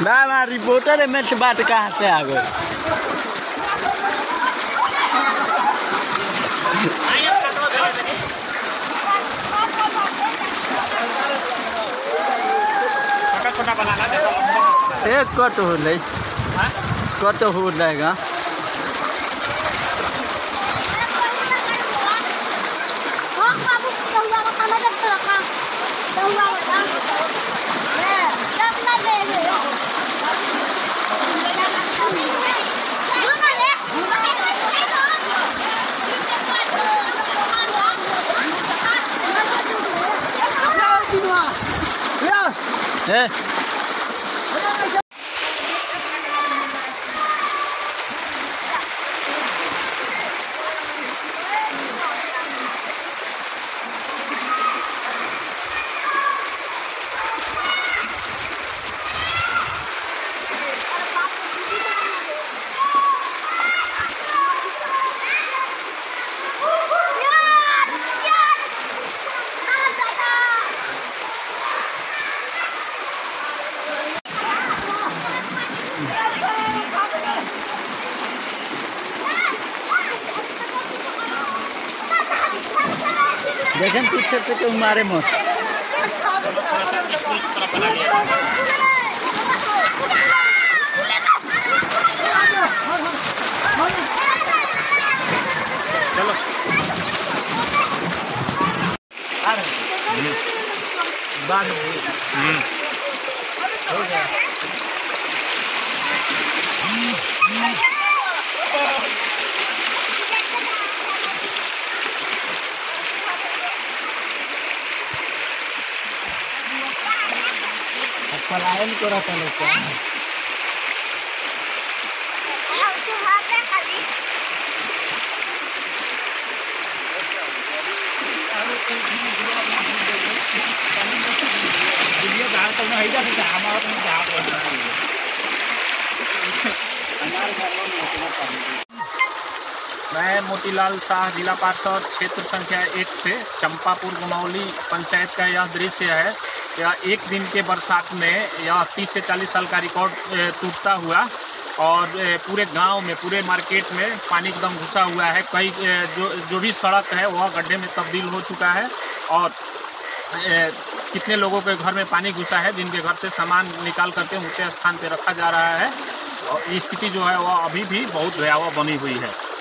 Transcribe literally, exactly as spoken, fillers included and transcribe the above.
ना ना रिपोर्टर है, मैं बात कहाँ से आ गई। छोटा बनाना एक कट हो ले कट हो जाएगा। ए देखें पीछे से तो मारे मत। चलो बाद हो गया। पलायन को रखा लोग मैं मोतीलाल शाह, जिला पार्षद क्षेत्र संख्या एक से चंपापुर गुमौली पंचायत का यह दृश्य है। यह एक दिन के बरसात में यह तीस से चालीस साल का रिकॉर्ड टूटता हुआ और पूरे गांव में, पूरे मार्केट में पानी एकदम घुसा हुआ है। कई जो जो भी सड़क है वह गड्ढे में तब्दील हो चुका है और कितने लोगों के घर में पानी घुसा है, जिनके घर से सामान निकाल करके ऊंचे स्थान पे रखा जा रहा है। और स्थिति जो है वह अभी भी बहुत भयावह बनी हुई है।